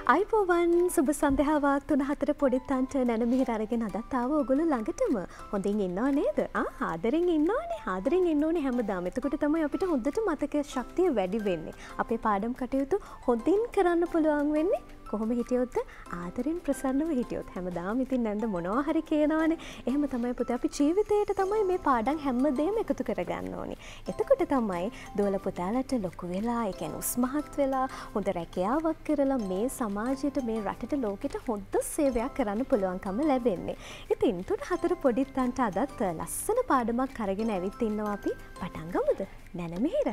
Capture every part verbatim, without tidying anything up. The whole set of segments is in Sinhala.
අයිබෝවන් සුබ සන්ධ්‍යාවක් තුන හතර පොඩිත්තන්ට නැනමිහිර අරගෙන අදත් ආව ඔයගොල්ලෝ ළඟටම. හොඳින් ඉන්නව නේද? ආ ආදරෙන් ඉන්නවනේ. ආදරෙන් ඉන්න ඕනේ හැමදාම. එතකොට තමයි අපිට හොඳට මතක ශක්තිය වැඩි වෙන්නේ. අපේ පාඩම් කටයුතු හොඳින් කරන්න පුළුවන් වෙන්නේ. කොහොම හිටියොත් ආදරෙන් ප්‍රසන්නව හිටියොත් හැමදාම ඉතින් නැන්ද මොනවා හරි කියනවනේ. එහෙම තමයි පුතේ අපි ජීවිතේට තමයි මේ පාඩම් හැමදේම එකතු කරගන්න ඕනේ. එතකොට තමයි දොළ පුතාලට ලොකු වෙලා, ඒ කියන්නේ උස්මහත් වෙලා, හොඳ රැකියාවක් කරලා මේ සමාජයට, මේ රටට, ලෝකෙට හොඳ සේවයක් කරන්න පුළුවන්කම ලැබෙන්නේ. ඉතින් තුන හතර පොඩිත්තන්ට අදත් ලස්සන පාඩමක් අරගෙන ඇවිත් ඉන්නවා අපි. පටන් ගමුද? නැනමිහිර.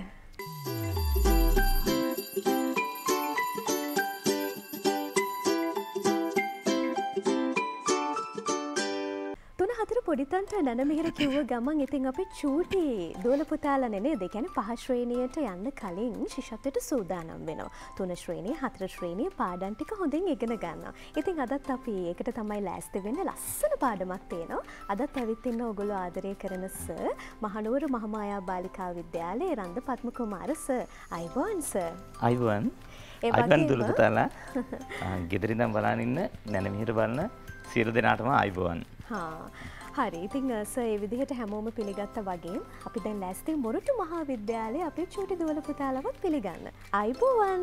පොඩිතන්ට නැනමිහිර කිව්ව ගමන් ඉතින් අපි චූටි දොළ පුතාලනේ නේද? ඒ කියන්නේ පහ ශ්‍රේණියට යන්න කලින් ශිෂ්‍යත්වයට සූදානම් වෙනවා. තුන ශ්‍රේණිය, හතර ශ්‍රේණිය පාඩම් ටික හොඳින් ඉගෙන ගන්නවා. ඉතින් අදත් අපි ඒකට තමයි ලෑස්ති වෙන්නේ. ලස්සන පාඩමක් තියෙනවා. අදත් ඇවිත් ඉන්න ඔයගොල්ලෝ ආදරය කරන සර්, මහනුවර මහමායා බාලිකා විද්‍යාලයේ රන්ද පත්ම කුමාර සර්. අයිබෝන් සර්. අයිබෝන්. ඒ වගේම දොළ පුතාලා ගෙදර ඉඳන් බලන් ඉන්න නැනමිහිර බලන සියලු දෙනාටම අයිබෝන්. හා හරි ඉතින් සර් ඒ විදිහට හැමෝම පිළිගත්තා වගේ අපි දැන් ලෑස්ති මොරටු මහා විද්‍යාලයේ අපේ චූටි දොළ පුතාලවත් පිළිගන්න. අයිබෝවන්.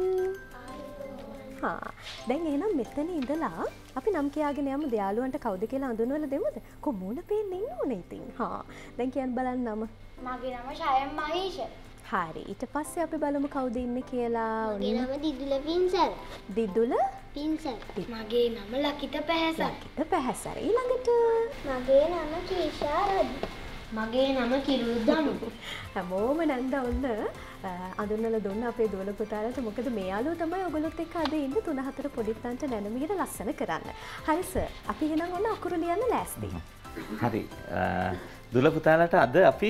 හා දැන් එහෙනම් මෙතන ඉඳලා අපි නම් කියාගෙන යමු. දයාලුවන්ට කවුද කියලා අඳුනවලා දෙමුද? කො මූණ පේන්න ඉන්න ඕනේ ඉතින්. හා දැන් කියන්න බලන්න නම. මගේ නම ශයම් මහේෂ. හරි ඊට පස්සේ අපි බලමු කවුද ඉන්නේ කියලා. මගේ නම දිදුල පින්සල්. දිදුල පින්සල්. මගේ නම ලකිත පැහැසල්. ලකිත පැහැසල්. ඊළඟට මගේ නම කීෂා රදි. මගේ නම කිරුදම්. හැමෝම නැන්ද ඔන්න අඳුනලා දුන්න අපේ දොළ පුතාලට. මොකද මේ යාළුවෝ තමයි ඔයගොල්ලොත් එක්ක අද ඉන්නේ තුන හතර පොඩිත්තන්ට නැනමිහිර ලස්සන කරන්න. හරි සර් අපි එහෙනම් ඔන්න අකුරු ලියන්න ලෑස්ති. හරි දොළ පුතාලට අද අපි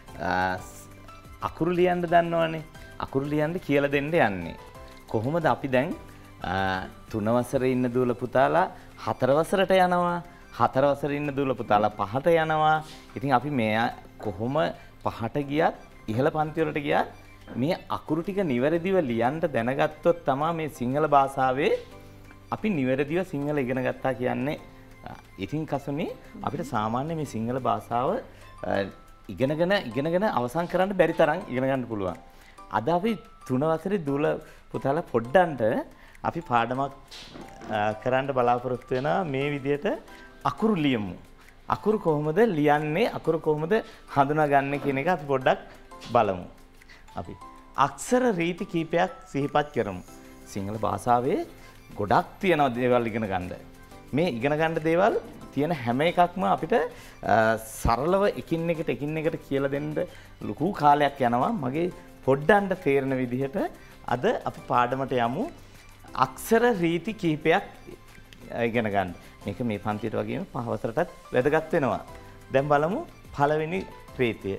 අකුරු ලියන්න දන්නවනේ. අකුරු ලියන්න කියලා දෙන්න යන්නේ. කොහොමද අපි දැන් තුන වසරේ ඉන්න දොළ පුතාලා හතර වසරට යනවා. හතර වසරේ ඉන්න දොළ පුතාලා පහට යනවා. ඉතින් අපි මේ කොහොම පහට ගියත් ඉහළ පන්ති වලට ගියත් මේ අකුරු ටික නිවැරදිව ලියන්න දැනගත්තොත් තමයි මේ සිංහල භාෂාවේ අපි නිවැරදිව සිංහල ඉගෙන ගත්තා කියන්නේ. ඉතින් කසුනේ අපිට සාමාන්‍ය මේ සිංහල භාෂාව ඉගෙනගෙන ඉගෙනගෙන අවසන් කරන්න බැරි තරම් ඉගෙන ගන්න පුළුවන්. අද අපි තුන වසරේ දොළ පුතාලා පොඩ්ඩන්ට අපි පාඩමක් කරන්න බලාපොරොත්තු වෙනවා. මේ විදිහට අකුරු ලියමු. අකුරු කොහොමද ලියන්නේ? අකුරු කොහොමද හඳුනාගන්නේ කියන එක අපි පොඩ්ඩක් බලමු. අපි අක්ෂර රීති කීපයක් සිහිපත් කරමු. සිංහල භාෂාවේ ගොඩක් තියෙනවා දේවල් ඉගෙන ගන්න. මේ ඉගෙන ගන්න දේවල් තියෙන හැම එකක්ම අපිට සරලව එකින් එකට එකින් එකට කියලා දෙන්න ලොකු කාලයක් යනවා. මගේ පොඩ්ඩන්ට තේරෙන විදිහට අද අපි පාඩමට යමු. අක්ෂර රීති කිහිපයක් ඉගෙන ගන්න. මේක මේ පන්තියට වගේම පහ වසරටත් වැදගත් වෙනවා. දැන් බලමු පළවෙනි රීතිය.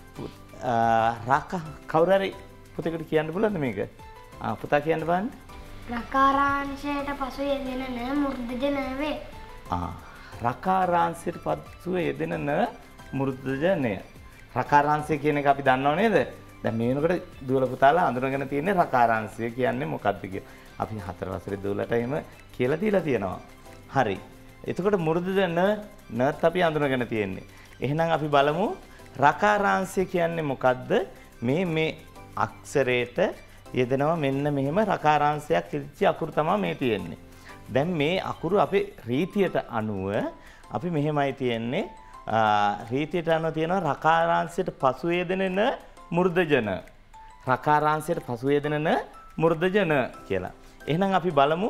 රාක කවුරු හරි පුතේකට කියන්න පුළුවන්ද මේක? ආ පුතා කියන්න බලන්න. රකාරාංශයට පසු යෙදෙන න මුර්ධජ න වේ. ආ රකාරාංශයට පසු යෙදෙන න මුර්ධජ න. රකාරාංශය කියන එක අපි දන්නව නේද? දැන් මේ වෙනකොට දොළ පුතාලා අඳුරගෙන තියෙන්නේ රකාරාංශය කියන්නේ මොකක්ද කියලා. අපි හතර වසරේ දොළට එහෙම කියලා දීලා තියෙනවා. හරි. එතකොට මුර්ධජ න නත් අපි අඳුරගෙන තියෙන්නේ. එහෙනම් අපි බලමු රකාරාංශය කියන්නේ මොකද්ද? මේ මේ අක්ෂරයට යෙදෙනවා මෙන්න මෙහෙම රකාරාංශයක් ඉදිච්ච අකුරු තමයි මේ තියෙන්නේ. දැන් මේ අකුරු අපේ රීතියට අනුව අපි මෙහෙමයි තියෙන්නේ. රීතියට අනුව තියෙනවා රකාරාංශයට පසු යෙදෙන න මුර්ධජන. රකාරාංශයට පසු යෙදෙන න මුර්ධජන කියලා. එහෙනම් අපි බලමු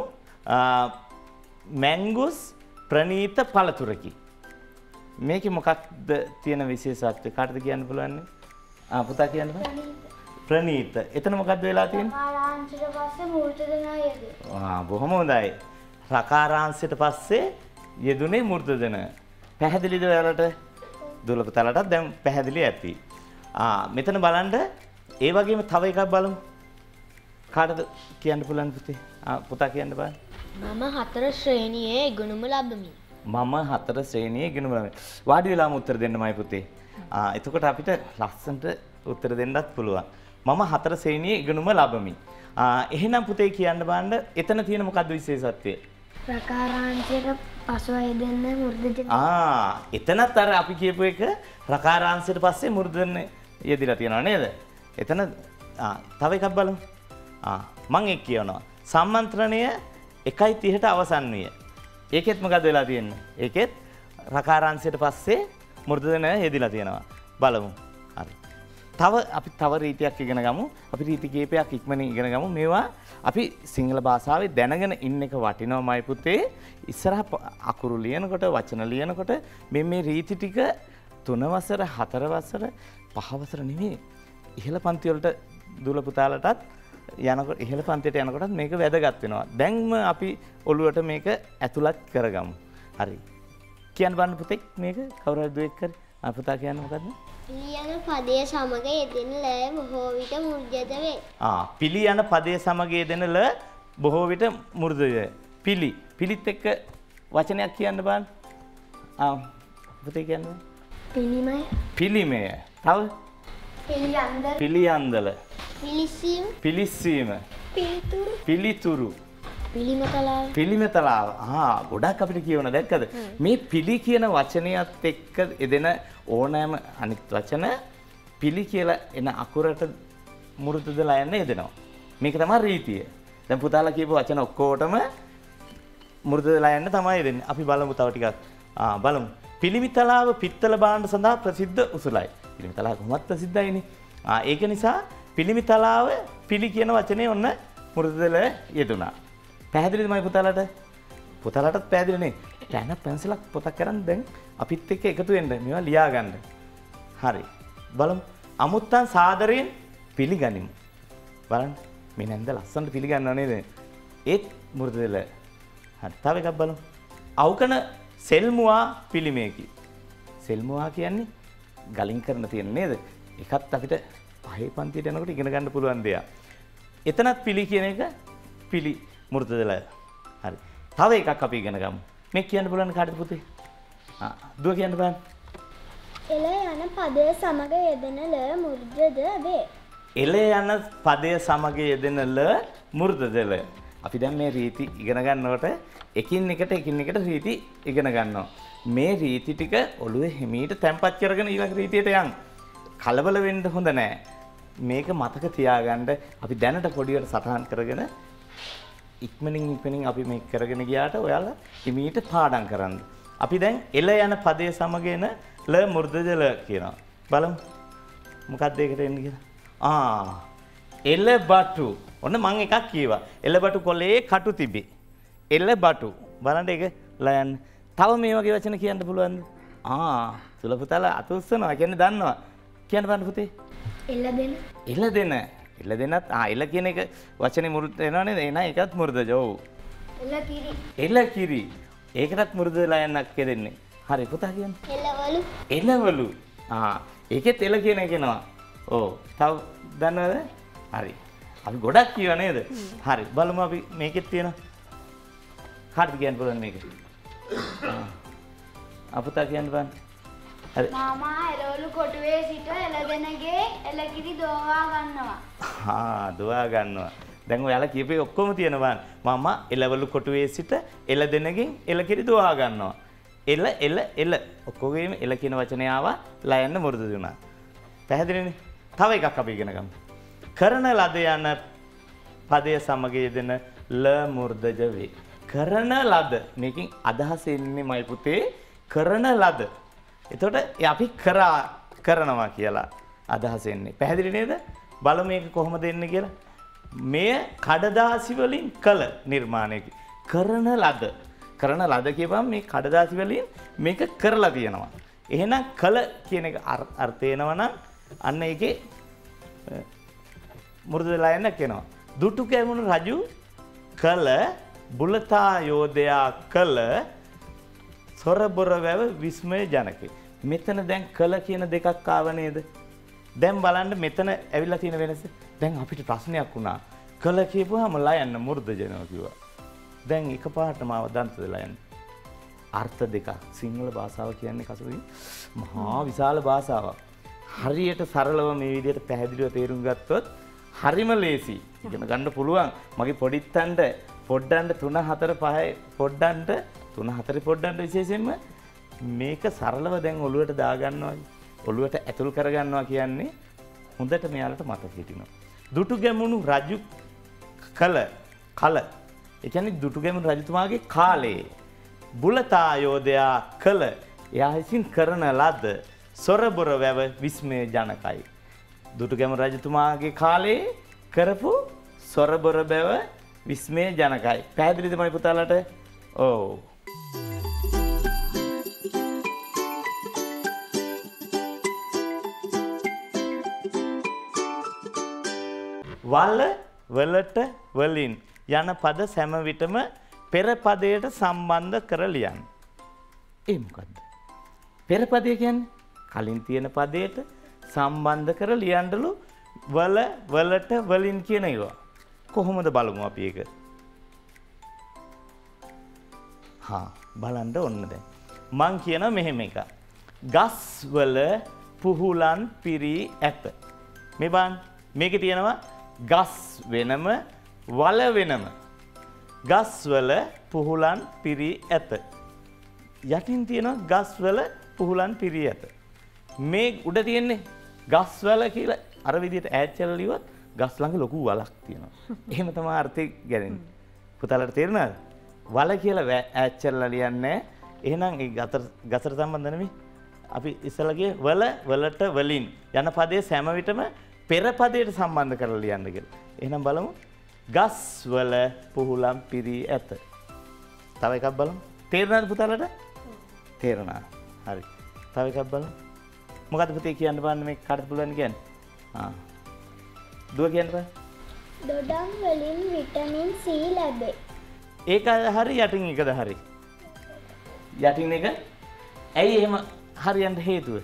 මැංගුස් ප්‍රනීත පළතුරකි. මේකේ මොකක්ද තියෙන විශේෂත්වය? කාටද කියන්න පුළුවන්? ආ පුතා කියන්න බෑ. ප්‍රනීත. එතන මොකක්ද වෙලා තියෙන්නේ? රකාරාංශයට පස්සේ මුර්ධජ න යෙදේ. ආ බොහොම හොඳයි. රකාරාංශයට පස්සේ යෙදුනේ මුර්ධජ න. පැහැදිලිද ඔයාලට? දොළ පුතාලටත් දැන් පැහැදිලි ඇති. ආ මෙතන බලන්න ඒ වගේම තව එකක් බලමු. කාටද කියන්න පුළුවන් පුතේ? ආ පුතා කියන්න බෑ. මම හතර ශ්‍රේණියේ ඉගෙනුම ලබමි. මම හතර ශ්‍රේණියේ ඉගෙනුම ලබමි. වාඩි වෙලාම උත්තර දෙන්නමයි පුතේ. ආ එතකොට අපිට ලස්සනට උත්තර දෙන්නත් පුළුවන්. මම හතර ශ්‍රේණියේ ඉගෙනුම ලබමි. එහෙනම් පුතේ කියන්න බලන්න එතන තියෙන මොකද්ද විශේෂත්වය? රකාරාංශයට පසුව යෙදෙන මුර්ධජ. ආ එතනත් අර අපි කියපු එක රකාරාංශයට පස්සේ මුර්ධන යෙදිලා තියෙනවා නේද? එතන ආ තව එකක් බලමු. ආ මම එක් කියනවා. සම්මන්ත්‍රණය එකයි තිහට අවසන් විය. ඒකෙත් මොකද වෙලා තියෙන්නේ? ඒකෙත් රකාරාංශයට පස්සේ මුර්ධන යෙදිලා තියෙනවා. බලමු. හරි. තව අපි තව රීතියක් ඉගෙන ගමු. අපි රීති කීපයක් ඉක්මනින් ඉගෙන ගමු. මේවා අපි සිංහල භාෂාවේ දැනගෙන ඉන්න එක වටිනවමයි පුතේ. ඉස්සරහ අකුරු ලියනකොට වචන ලියනකොට මේ මේ රීති ටික තුන වසර හතර වසර පහ වසර නෙමෙයි. ඉහළ පන්ති වලට දුල පුතාලටත් යනකොට ඉහළ පන්තියට යනකොටත් මේක වැදගත් වෙනවා. දැන්ම අපි ඔළුවට මේක ඇතුළත් කරගමු. හරි. කියන්න බලන්න පුතේ මේක කවුරු හරි දුවෙක් කරේ. ආ පුතා කියන්න මොකද්ද? පිළියන පදයේ සමග යෙදෙන ල බොහෝ විට මුර්ජද වේ. ආ පිළි යන පදයේ සමග යෙදෙන ල බොහෝ විට මුර්ධ වේ. පිළි පිළිත් එක්ක වචනයක් කියන්න බලන්න. ආ පුතේ කියන්න. පිළිමය. පිළිමය. තව පිළියන්දල. පිළියන්දල. පිලිස්සීම. පිලිස්සීම. පිළිතුරු. පිළිතුරු. පිළිමතලාව. පිළිමතලාව. ආ ගොඩක් අපිට කියවන දැක්කද? මේ පිළි කියන වචනයත් එක්ක එදෙන ඕනෑම අනිත් වචන පිළි කියලා එන අකුරට මුරුතුදලා යන්න යෙදෙනවා. මේක තමයි රීතිය. දැන් පුතාලා කියපු වචන ඔක්කොටම මුරුතුදලා යන්න තමයි දෙන්නේ. අපි බලමු තව ටිකක්. ආ බලමු. පිළිමිතලාව පිත්තල භාණ්ඩ සඳහා ප්‍රසිද්ධ උසුලයි. පිළිමිතලාව කොහොමත් ප්‍රසිද්ධයිනේ. ආ ඒක නිසා පිළිමිතලාව පිළි කියන වචනේ ඔන්න මුරුතුදලා යෙදුනා. පැහැදිලිද මයි පුතාලට? පුතාලටත් පැහැදිලිනේ. පැන පැන්සලක් පොතක් කරන් දැන් අපිත් එක්ක එකතු වෙන්න මේවා ලියා ගන්න. හරි. බලමු. අමුත්තන් සාදරයෙන් පිළිගනිමු. බලන්න. මේ නැන්ද ලස්සනට පිළිගන්නව නේද? ඒත් මුරුදෙල. හරි. තව එකක් බලමු. අවකන සෙල්මුවා පිළිමේකි. සෙල්මුවා කියන්නේ ගලින් කරන තියෙන නේද? ඒකත් අපිට පහේ පන්තියට යනකොට ඉගෙන ගන්න පුළුවන් දෙයක්. එතනත් පිළි කියන එක පිළි මුරුදෙල. හරි. තව එකක් අපි ඉගෙන ගමු. මේ කියන්න බලන්න කාටද පුතේ? ආ දුව කියන්න බලන්න. එල යන පදයේ සමග යෙදෙන ල මුර්ජද වේ. එල යන පදයේ සමග යෙදෙන ල මුර්ධද ල. අපි දැන් මේ රීති ඉගෙන ගන්නකොට එකින් එකට එකින් එකට රීති ඉගෙන ගන්නවා. මේ රීති ටික ඔළුවේ හිමීට තැම්පත් කරගෙන ඊළඟ රීතියට යන්න. කලබල වෙන්න හොඳ නැහැ. මේක මතක තියාගන්න අපි දැනට පොඩියට සටහන් කරගෙන ඉක්මනින් ඉක්මනින් අපි මේක කරගෙන ගියාට ඔයාලා හිමීට පාඩම් කරන්න. අපි දැන් එල යන පදයේ සමග එන ල මුර්ධද ල කියනවා. බලමු. මොකක්ද ඒකට එන්නේ කියලා? ආ එල බටු. ඔන්න මම එකක් කියවා. එල බටු කොලේ කටු තිබි. එල බටු. බලන්න ඒක ල යන්න. තව මේ වගේ වචන කියන්න පුළුවන්ද? ආ තුල පුතාලා අත උස්සනවා. කියන්නේ දන්නවා. කියන්න බලන්න පුතේ. එල දෙන. එල දෙන. එල දෙනත් ආ එල කියන එක වචනේ මුරුත් වෙනවා නේද? එන එකත් මුරුදජ. ඔව්. එල කිරි. එල කිරි. ඒකටත් මුරුදලා යන්නක් කෙරෙන්නේ. හරි පුතා කියන්න. එලවලු. එලවලු. ආ ඒකෙත් එල කියන එක එනවා. ඔව්. තව දන්නවද? හරි. අපි ගොඩක් කියව නේද? හරි. බලමු අපි මේකෙත් තියෙනවා. කාටද කියන්න පුළුවන් මේක? ආ පුතා කියන්න බලන්න. හරි. මාමා එලවලු කොටුවේ සිට එලදෙනගේ එලකිරි දෝවා ගන්නවා. ආ දෝවා ගන්නවා. දැන් ඔයාලා කියපේ ඔක්කොම තියෙනවා. මම එලවලු කොටුවේ සිට එලදෙනගෙන් එලකිරි දෝවා ගන්නවා. එල එල එල ඔක්කොගේම එල කියන වචනේ ආවා ලයන්න මුරුදු දුනා. පැහැදිලිනේ? තව එකක් අපි ඉගෙන ගමු. කරන ලද යන පදයේ සමග යෙදෙන ල මුර්ධජ වේ. කරන ලද මේකෙන් අදහස එන්නේ මයි පුතේ කරන ලද. එතකොට අපි කරා කරනවා කියලා අදහස එන්නේ. පැහැදිලි නේද? බලමු මේක කොහොමද එන්නේ කියලා. මෙය කඩදාසි වලින් කළ නිර්මාණයකි. කරන ලද. කරන ලද කියපම් මේ කඩදාසි වලින් මේක කරලා තියෙනවා. එහෙනම් කළ කියන එක අර්ථය එනවා නම් අන්න ඒකේ මුරුදලා යන්න කියනවා. දුටු කැමුණු රජු කළ බුලතා යෝධයා කළ සොරබොර වැව විස්මය ජනකේ. මෙතන දැන් කළ කියන දෙකක් ආව නේද? දැන් බලන්න මෙතන ඇවිල්ලා තියෙන වෙනස. දැන් අපිට ප්‍රශ්නයක් වුණා. කළ කියපුවාම ලයන්න මුරුදජනවා කිව්වා. දැන් එකපාරටම ආව දන්තදලා යන්න. අර්ථ දෙකක්. සිංහල භාෂාව කියන්නේ කසුයි මහා විශාල භාෂාවක්. හරියට සරලව මේ විදිහට පැහැදිලිව තේරුම් ගත්තොත් හරිම ලේසි. ඉගෙන ගන්න පුළුවන්. මගේ පොඩිත්තන්ට පොඩ්ඩන්ට තුන හතර පහ පොඩ්ඩන්ට තුන හතර පොඩ්ඩන්ට විශේෂයෙන්ම මේක සරලව දැන් ඔළුවට දාගන්නවා. ඔළුවට ඇතුල් කරගන්නවා කියන්නේ හොඳට මෙයාලට මතක හිටිනවා. දුටුගැමුණු රජු කල කල ඒ කියන්නේ දුටුගැමුණු රජතුමාගේ කාලේ බුලතායෝධයා කල එයා විසින් කරන ලද සොරබොර වැව විස්මය ජනකයි. දුටුගැමුණු රජතුමාගේ කාලේ කරපු සොරබොර වැව විස්මය ජනකයි. පැහැදිලිද මයි පුතාලට? ඔව්. වල වලට වලින් යන පද සෑම විටම පෙර පදයට සම්බන්ධ කර ලියන්න. ඒ මොකද්ද? පෙර පදය කියන්නේ කලින් තියෙන පදයට සම්බන්ධ කර ලියන්නලු වල වලට වලින් කියන ඒවා. කොහොමද බලමු අපි ඒක? හා බලන්න ඕන්න දැන්. මං කියන මෙහෙම එක. ගස් වල පුහුලන් පිරී ඇත. මේ බලන්න මේකේ තියෙනවා ගස් වෙනම වල වෙනම. ගස් වල පුහුලන් පිරී ඇත. යටින් තියෙනවා ගස් වල පුහුලන් පිරී ඇත. මේ උඩ තියෙන්නේ ගස් වල කියලා අර විදිහට ඈත් කරලා ලියුවත් ගස් ළඟ ලොකු වලක් තියෙනවා. එහෙම තමයි අර්ථය ගැලෙන්නේ. පුතාලට තේරෙනවද? වල කියලා ඈත් කරලා ලියන්නේ. එහෙනම් ඒ ගසට සම්බන්ධ නෙමෙයි. අපි ඉස්සලගේ වල වලට වලින් යන පදයේ සෑම විටම පෙර පදයට සම්බන්ධ කරලා ලියන්න කියලා. එහෙනම් බලමු. ගස් වල පුහුලන් පිරී ඇත. තව එකක් බලමු. තේරුණාද පුතාලට? තේරුණා. හරි. තව එකක් බලමු. මොකද්ද පුතේ කියන්න බලන්න මේක කාටද පුළුවන් කියන්නේ? ආ. දුව කියන්න බෑ. දොඩම් වලින් විටමින් C ලැබේ. ඒක හරි යටින් එකද හරි? යටින් එක ඇයි එහෙම හරියන්න හේතුව?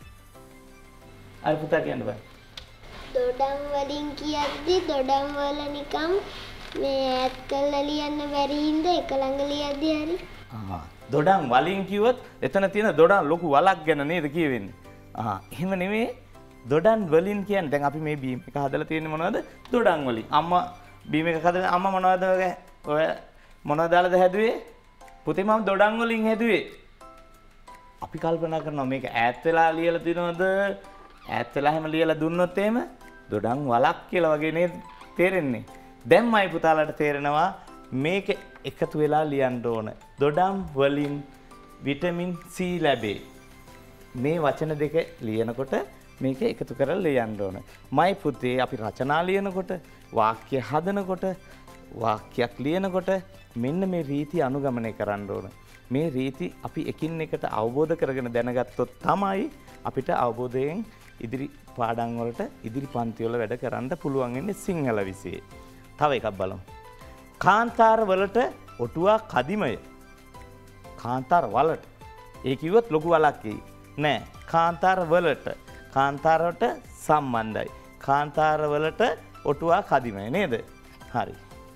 අර පුතා කියන්න බෑ. දොඩම් වලින් කියද්දි දොඩම් වල නිකම් මේ ඈත් කරලා ලියන්න බැරි හින්දා එක ළඟ ලියද්දි හරි. ආ දොඩම් වලින් කිව්වොත් එතන තියෙන දොඩම් ලොකු වලක් ගැන නේද කියවෙන්නේ. ආ එහෙම නෙමෙයි. දොඩම් වලින් කියන්නේ දැන් අපි මේ බීම් එක හදලා තියෙන්නේ මොනවද? දොඩම් වලින්. අම්මා බීම් එක හදලා අම්මා මොනවද ඔය මොනවද දාලාද හැදුවේ? පුතේ මම දොඩම් වලින් හැදුවේ. අපි කල්පනා කරනවා මේක ඈත් වෙලා ලියලා දිනවද? ඈත් වෙලා හැම ලියලා දුන්නොත් එහෙම දොඩම් වලක් කියලා වගේ නේද තේරෙන්නේ. දැන්මයි පුතාලට තේරෙනවා මේක එකතු වෙලා ලියන්න ඕන. දොඩම් වලින් විටමින් C ලැබේ. මේ වචන දෙක ලියනකොට මේක එකතු කරලා ලියන්න ඕන. මයි පුතේ අපි රචනා ලියනකොට වාක්‍ය හදනකොට වාක්‍යයක් ලියනකොට මෙන්න මේ රීති අනුගමනය කරන්න ඕන. මේ රීති අපි එකින් එකට අවබෝධ කරගෙන දැනගත්තොත් තමයි අපිට අවබෝධයෙන් ඉදිරි පාඩම් වලට ඉදිරි පන්ති වල වැඩ කරන්න පුළුවන් වෙන්නේ සිංහල විෂයේ. තව එකක් බලමු. කාන්තාර වලට ඔටුවා කදිමය. කාන්තාර වලට. ඒ කිව්වොත් ලොකු වලක් එයි. නෑ. කාන්තාර වලට. කාන්තාරවට සම්බන්ධයි. කාන්තාර වලට ඔටුවා කදිමය නේද? හරි.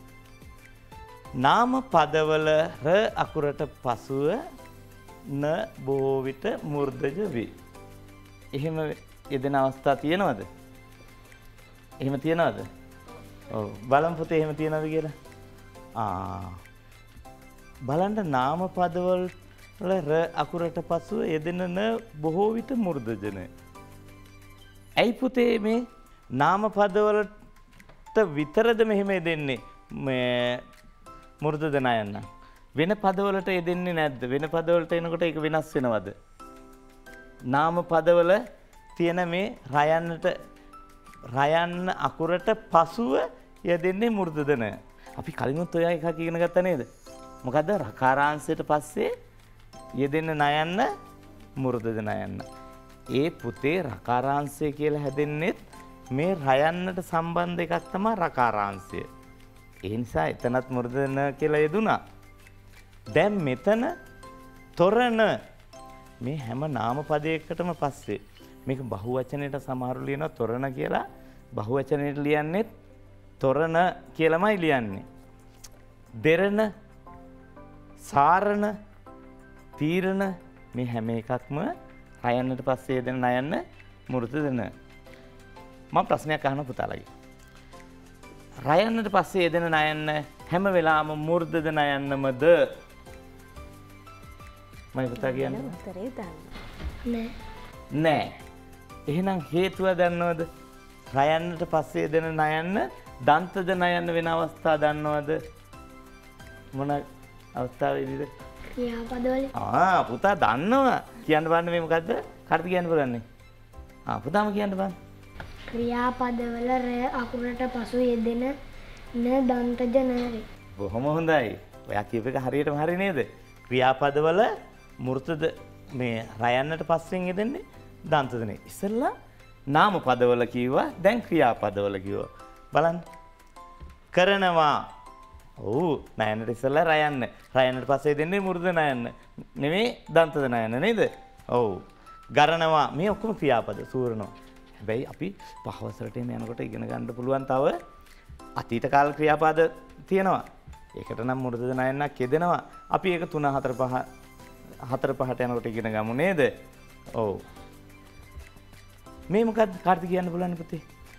නාම පදවල ර අකුරට පසුව න බොහෝ විට මූර්ධජ වේ. එහෙම යෙදෙන අවස්ථා තියෙනවද? එහෙම තියෙනවද? ඔව්. බලමු පුතේ එහෙම තියෙනවද කියලා. ආ. බලන්න නාම පදවල ර අකුරට පසුව යෙදෙන න බොහෝ විට මූර්ධජන. ඇයි පුතේ මේ නාම පදවලට විතරද මෙහෙම යෙදෙන්නේ? මේ මුර්ධද නයන්න. වෙන පදවලට යෙදෙන්නේ නැද්ද? වෙන පදවලට එනකොට ඒක වෙනස් වෙනවද? නාම පදවල තියෙන මේ රයන්නට රයන්න අකුරට පසුව යෙදෙන්නේ මුර්ධදන. අපි කලිනුත් ඔය එකක් ඉගෙන ගත්තා නේද? මොකද්ද? රකාරාංශයට පස්සේ යෙදෙන්න නයන්න මුර්ධද නයන්න. ඒ පුතේ රකාරාංශය කියලා හැදෙන්නේ මේ රයන්නට සම්බන්ධ එකක් තමයි රකාරාංශය. ඒ නිසා එතනත් මුර්ධන කියලා යෙදුනා. දැන් මෙතන තොරණ මේ හැම නාම පදයකටම පස්සේ මේක බහුවචනයට සමහරු ලියනවා තොරණ කියලා. බහුවචනයට ලියන්නේ තොරණ කියලාමයි ලියන්නේ. දෙරණ, සාරණ, තීරණ මේ හැම එකක්ම රයන්නට පස්සේ යෙදෙන නයන්න මුර්ධන. මම ප්‍රශ්නයක් අහන පුතාලගේ. රයන්නට පස්සේ යෙදෙන නයන්න හැම වෙලාවම මුර්ධද නයන්නමද? මම පුතා කියන්නේ උත්තරේ දාන්න. නෑ. නෑ. එහෙනම් හේතුව දන්නවද? රයන්නට පස්සේ යෙදෙන නයන්න දන්තද නයන්න වෙන අවස්ථා දන්නවද? මොන අවස්ථාවේදීද? ක්‍රියාපදවල. ආ පුතා දන්නවා. කියන්න බලන්න මේ මොකද්ද? කාටද කියන්න බලන්නේ? ආ පුතාම කියන්න බලන්න. ක්‍රියාපදවල රය අකුරට පසු යෙදෙන න දන්තජ නරේ. බොහොම හොඳයි. ඔයා කියප එක හරියටම හරි නේද? ක්‍රියාපදවල මෘතද මේ රයන්නට පස්සෙන් යෙදෙන්නේ දන්තදනේ. ඉස්සෙල්ලා නාම පදවල කිව්වා, දැන් ක්‍රියාපදවල කිව්වා. බලන්න. කරනවා. ඔව් නයන්නට ඉස්සෙල්ලා රයන්න. රයන්නට පස්සේ දෙන්නේ මෘද නයන්න. නෙමෙයි දන්තද නයන්න නේද? ඔව්. ගරනවා මේ ඔක්කොම ක්‍රියාපද සූරනවා. හැබැයි අපි පහවසරට එම යනකොට ඉගෙන ගන්න පුළුවන් තව අතීත කාල ක්‍රියාපද තියෙනවා. ඒකට නම් මෘද නයන්නක් යෙදෙනවා. අපි ඒක තුන හතර පහ හතර පහට යනකොට ඉගෙන ගමු නේද? ඔව්. මේ මොකක්ද කාටද කියන්න පුළුවන් පුතේ?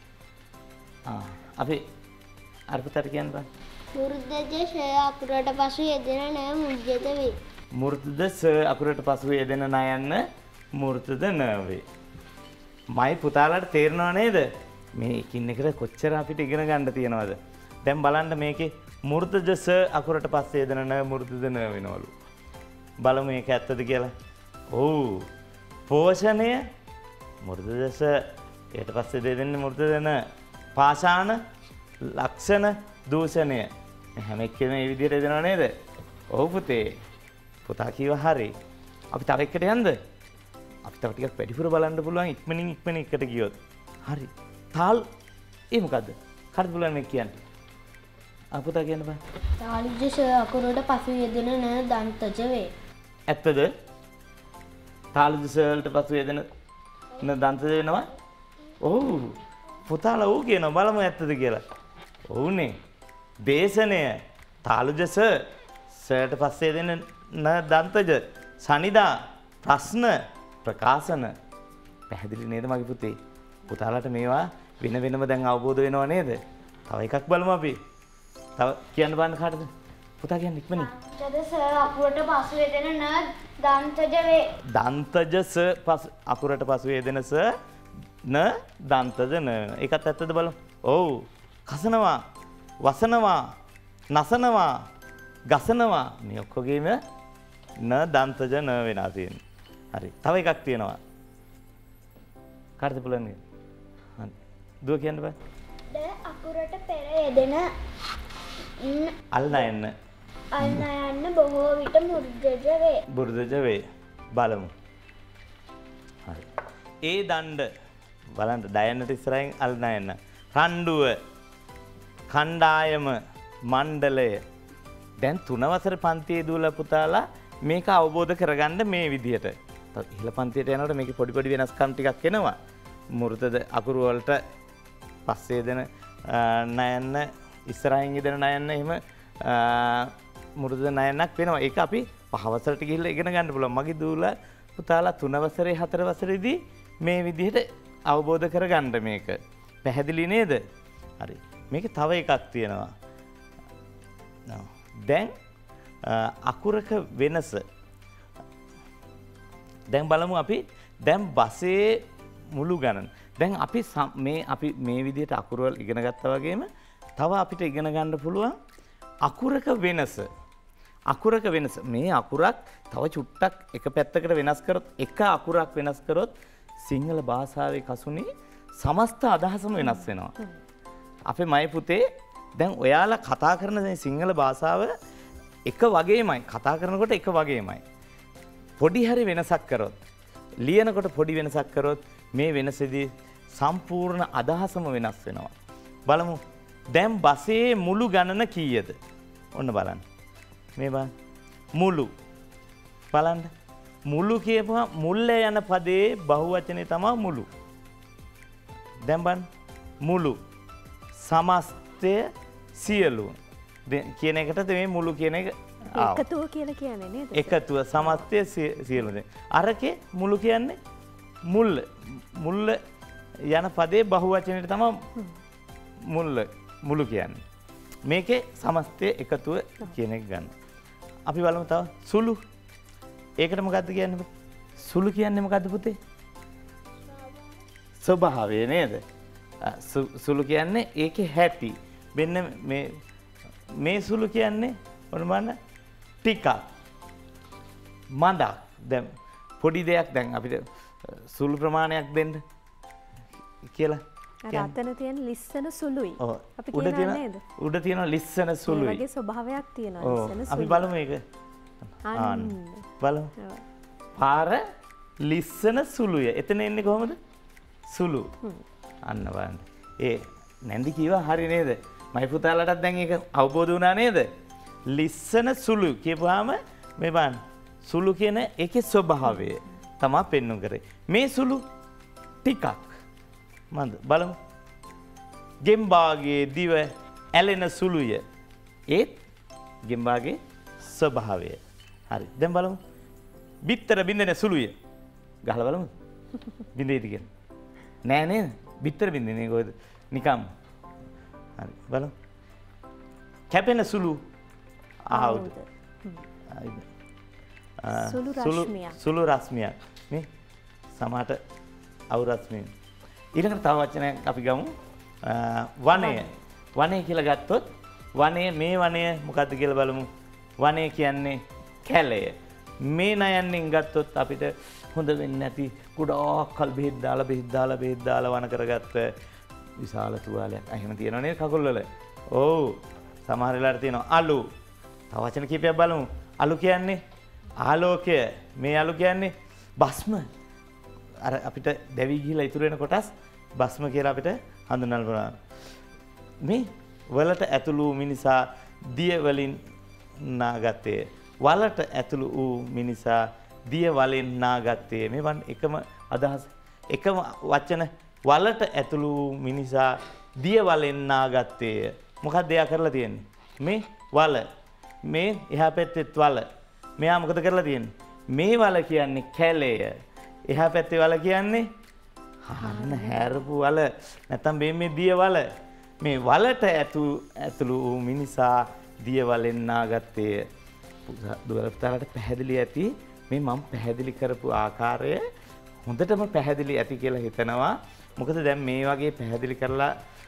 ආ අපි අර පුතාට කියන්න බෑ. මුර්ධජ ෂ අකුරට පසු යෙදෙන නය මුජ්ජත වේ. මෘතද ස අකුරට පසු යෙදෙන නයන්න මෘතද න වේ. මයි පුතාලාට තේරෙනව නේද? මේ එකින් එකට කොච්චර අපිට ඉගෙන ගන්න තියෙනවද? දැන් බලන්න මේකේ මෘතජ ස අකුරට පස්සේ යෙදෙන න මෘතද න වෙනවලු. බලමු මේක ඇත්තද කියලා. ඔව්. පෝෂණය මෘතජ ස ඊට පස්සේ දෙන්නේ මෘතද න. පාෂාණ ලක්ෂණ දූෂණය හැම එකම මේ විදිහට එදෙනව නේද? ඔව් පුතේ. පුතා කිව්වා හරි. අපි තව එකට යන්නද? අපි තව ටිකක් වැඩිපුර බලන්න පුළුවන් ඉක්මනින් ඉක්මනින් එකට ගියොත්. හරි. තාල් ඒ මොකද්ද? කාටද පුළුවන් මේක කියන්න? ආ පුතා කියන්න බෑ. තාලිජ ෂ අකුරට පසු යෙදෙන න දන්තජ වේ. ඇත්තද? තාලිජ ෂ වලට පසු යෙදෙන න දන්තජ වෙනවා? ඔව්. පුතාලා ඌ කියනවා බලමු ඇත්තද කියලා. ඔව්නේ. දේශනය තාලුජ ස සට පස්සේ දෙන න දන්තජ සනිදා ප්‍රශ්න ප්‍රකාශන පැහැදිලි නේද මගේ පුතේ? පුතාලාට මේවා වෙන වෙනම දැන් අවබෝධ වෙනව නේද? තව එකක් බලමු අපි. තව කියන්න බලන්න කාටද? පුතා කියන්න ඉක්මනින්. දන්තජ ස අකුරට පසු යෙදෙන න දන්තජ වේ. දන්තජ ස අකුරට පසු යෙදෙන ස න දන්තජ න. ඒකත් ඇත්තද බලමු. ඔව්. කසනවා වසනවා නසනවා ගසනවා මේ ඔක්කොගේම න දන්තජ න වෙනා තියෙන්නේ. හරි. තව එකක් තියෙනවා. කාටද පුළුවන් නේද? හරි. දුව කියන්න බෑ. ද අකුරට පෙර යෙදෙන අල් නයන්න. අල් නයන්න බොහෝ විට මුර්ධජ වේ. බුර්ධජ වේ. බලමු. හරි. ඒ දණ්ඩ බලන්න දයන්නට ඉස්සරහින් අල් නයන්න. රණ්ඩුව කණ්ඩායම මණ්ඩලය දැන් තුන වසර පන්තියේ දුවලා පුතාලා මේක අවබෝධ කරගන්න මේ විදිහට. ඉහළ පන්තියට යනකොට මේකේ පොඩි පොඩි වෙනස්කම් ටිකක් එනවා. මෘතද අකුරු වලට පස්සේ දෙන නයන්න ඉස්සරහින් ඉදෙන නයන්න එහෙම මෘතද නයන්නක් වෙනවා. ඒක අපි පහ වසරට ගිහිල්ලා ඉගෙන ගන්න පුළුවන්. මගේ දූලා පුතාලා තුන වසරේ හතර වසරේදී මේ විදිහට අවබෝධ කරගන්න මේක. පැහැදිලි නේද? හරි. මේක තව එකක් තියෙනවා. දැන් අකුරක වෙනස. දැන් බලමු අපි දැන් බසේ මුළු ගණන. දැන් අපි මේ අපි මේ විදිහට අකුරු වල ඉගෙන ගත්තා වගේම තව අපිට ඉගෙන ගන්න පුළුවන් අකුරක වෙනස. අකුරක වෙනස. මේ අකුරක් තව චුට්ටක් එක පැත්තකට වෙනස් කරොත් එක අකුරක් වෙනස් කරොත් සිංහල භාෂාවේ කසුනේ සමස්ත අදහසම වෙනස් වෙනවා. අපේ මයි පුතේ දැන් ඔයාලා කතා කරන සිංහල භාෂාව එක වගේමයි. කතා කරනකොට එක වගේමයි. පොඩි හරි වෙනසක් කරොත් ලියනකොට පොඩි වෙනසක් කරොත් මේ වෙනසේදී සම්පූර්ණ අදහසම වෙනස් වෙනවා. බලමු. දැන් බසේ මුළු ගණන කීයද? ඔන්න බලන්න. මේ බලන්න. මුළු. බලන්න. මුළු කියපුවා මුල්ල යන පදේ බහුවචනේ තමයි මුළු. දැන් බලන්න. මුළු සමස්තය සියලු කියන එකට මේ මුළු කියන එක එකතුව කියලා කියන්නේ නේද? එකතුව සමස්තය සියලු දේ. අරකේ මුළු කියන්නේ මුල්ල. මුල්ල යන පදේ බහුවචනයට තමයි මුල්ල මුළු කියන්නේ. මේකේ සමස්තය එකතුව කියන එක ගන්න. අපි බලමු තව සුළු. ඒකට මොකද්ද කියන්නේ? සුළු කියන්නේ මොකද්ද පුතේ? ස්වභාවය නේද? සුළු කියන්නේ ඒකේ හැටි. මෙන්න මේ මේ සුළු කියන්නේ මොන මන ටිකක්. මඩක්. දැන් පොඩි දෙයක් දැන් අපිට සුළු ප්‍රමාණයක් දෙන්න කියලා. අර අතන තියෙන ලිස්සන සුළුයි. ඔව්. අපි උඩ කියනවා තියෙන නේද? උඩ තියෙන ලිස්සන සුළුයි. ඒ වගේ ස්වභාවයක් තියෙනවා ඔව්. ලිස්සන අපි සුළු. බලමු ඒක. ආන්න. බලමු. ඔව්. පාර ලිස්සන සුළුය. එතන එන්නේ කොහොමද? සුළු. අන්න බලන්න. ඒ නැන්දි කිව්වා හරි නේද? මයි පුතාලටත් දැන් ඒක අවබෝධ වුණා නේද? ලිස්සන සුළු කියපුවාම මේ බලන්න. සුළු කියන ඒකේ ස්වභාවය තමයි පෙන්වු කරේ. මේ සුළු ටිකක් මන්ද බලමු. ගෙම්බාගේ දිව ඇලෙන සුළුය. ඒත් ගෙම්බාගේ ස්වභාවය. හරි. දැන් බලමු. බිත්තර බින්දෙන සුළුය. ගහලා බලමු. බින්දේද කියලා. නෑ නේද? බිත්තර බින්දෙන්නේ කොහෙද? නිකම්. හරි. බලමු. කැපෙන සුළු ආවුද? ආයිද? සුළු රශ්මියක්. සුළු රශ්මියක්. මේ සමහරට අවු රශ්මිය. ඊළඟට තව වචනයක් අපි ගමු. වනය. වනය කියලා ගත්තොත් වනය මේ වනය මොකද්ද කියලා බලමු. වනය කියන්නේ කැලය. මේ නයන්නෙන් ගත්තොත් අපිට හොඳ වෙන්නේ නැති ගොඩාක් කල් බෙහෙත් දාලා බෙහෙත් දාලා බෙහෙත් දාලා වන කරගත්ත විශාල තුවාලයක්. එහෙම තියෙනව නේද කකුල් වල? ඔව්. සමහර වෙලාවට තියෙනවා අලු. තව වචන කීපයක් බලමු. අලු කියන්නේ ආලෝකය. මේ අලු කියන්නේ භස්ම. අර අපිට දැවි ගිහිලා ඉතුරු වෙන කොටස් භස්ම කියලා අපිට හඳුන්වන්න පුළුවන්. මේ වලට ඇතුළු මිනිසා දිය වලින් නාගත්තේ. වලට ඇතුළු වූ මිනිසා දිය වලින් නාගත්තේ. මේ වන් එකම අදහස. එකම වචන වලට ඇතුළු වූ මිනිසා දිය වලින් නාගත්තේ. මොකක්ද එයා කරලා තියෙන්නේ? මේ වල. මේ එහා පැත්තෙත් වල. මෙයා මොකද කරලා තියෙන්නේ? මේ වල කියන්නේ කැලය. එහා පැත්තේ වල කියන්නේ අන්න හැරපු වල. නැත්තම් මේ මේ දිය වල. මේ වලට ඇතු ඇතුළු වූ මිනිසා දිය වලෙන් නාගත්තේ. දුරස්තරට පැහැදිලි ඇති. මේ මම පැහැදිලි කරපු ආකාරය හොඳටම පැහැදිලි ඇති කියලා හිතනවා. මොකද දැන් මේ වගේ පැහැදිලි කරලා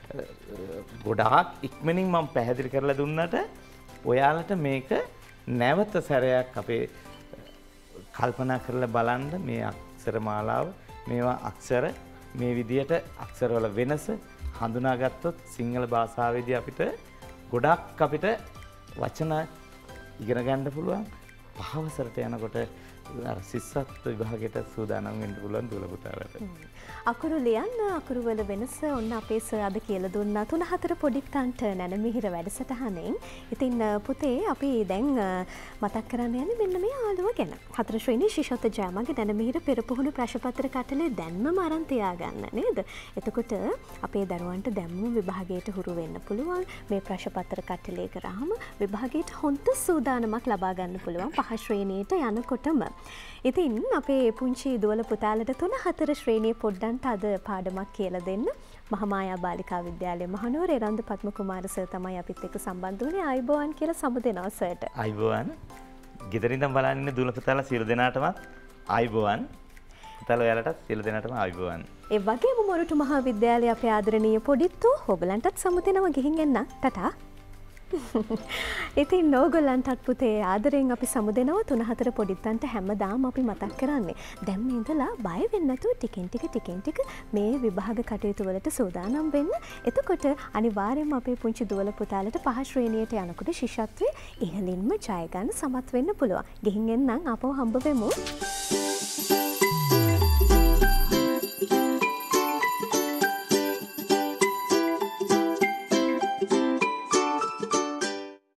ගොඩාක් ඉක්මනින් මම පැහැදිලි කරලා දුන්නට ඔයාලට මේක නැවත සැරයක් අපේ කල්පනා කරලා බලන්න මේ අක්ෂර මාලාව මේවා අක්ෂර මේ විදියට අක්ෂරවල වෙනස හඳුනාගත්තොත් සිංහල භාෂාවේදී අපිට ගොඩක් අපිට වචන ඉගෙන ගන්න පුළුවන්. පහවසරට යනකොට අර සිස්සත් විභාගයට සූදානම් වෙන්න පුළුවන් දුවල පුතාලට. අකුරු ලියන්න අකුරු වල වෙනස ඔන්න අපේ සර් අද කියලා දුන්නා තුන හතර පොඩිත්තන්ට නැනමිහිර වැඩසටහනෙන්. ඉතින් පුතේ අපි දැන් මතක් කරන්න යන්නේ මෙන්න මේ ආලුව ගැන. හතර ශ්‍රේණී ශිෂ්‍යත්ව ජයමගේ නැනමිහිර පෙර පුහුණු ප්‍රශ්න පත්‍ර කටලේ දැන්මම අරන් තියාගන්න නේද? එතකොට අපේ දරුවන්ට දැන්ම විභාගයට හුරු වෙන්න පුළුවන්. මේ ප්‍රශ්න පත්‍ර කටලේ කරාම විභාගයට හොඳ සූදානමක් ලබා ගන්න පුළුවන් පහ ශ්‍රේණියට යනකොටම. ඉතින් අපේ පුංචි දුවල පුතාලට තුන හතර ශ්‍රේණිය පොඩ්ඩන්ට අද පාඩමක් කියලා දෙන්න මහමායා බාලිකා විද්‍යාලයේ මහනුවර එරන්දු පත්ම කුමාර සර් තමයි අපිත් එක්ක සම්බන්ධ වුණේ. ආයිබෝවන් කියලා සමු දෙනවා සර්ට. ආයිබෝවන්. ගෙදරින් ඉඳන් බලන් ඉන්න දුවල පුතාලා සියලු දෙනාටම ආයිබෝවන්. පුතාලා ඔයාලටත් සියලු දෙනාටම ආයිබෝවන්. ඒ වගේම මොරටු මහා විද්‍යාලයේ අපේ ආදරණීය පොඩිත්තු ඔයගලන්ටත් සමු දෙනවා ගිහින් එන්න. ටටා. ඉතින් ඕගොල්ලන්ටත් පුතේ ආදරෙන් අපි සමු දෙනවා තුන හතර පොඩිත්තන්ට හැමදාම අපි මතක් කරන්නේ. දැන් මේ ඉඳලා බය වෙන්නේ නැතුව ටිකෙන් ටික ටිකෙන් ටික මේ විභාග කටයුතු වලට සූදානම් වෙන්න. එතකොට අනිවාර්යයෙන්ම අපේ පුංචි දුවල පුතාලට පහ ශ්‍රේණියට යනකොට ශිෂ්‍යත්වයේ ඉහළින්ම ජය ගන්න සමත් වෙන්න පුළුවන්. ගිහින් එන්නම් අපව හම්බ වෙමු.